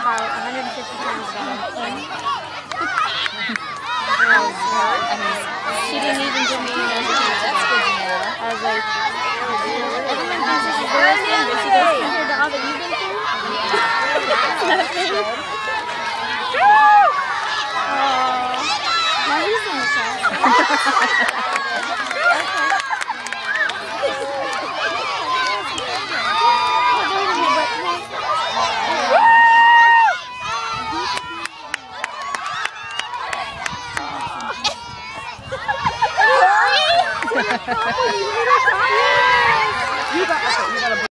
about 150 pounds better. She didn't even give me a notification. That's good to know. I was like, everyone thinks this is the worst thing, but she goes, compared to all that you've been through, nothing. Now he's in the class. You got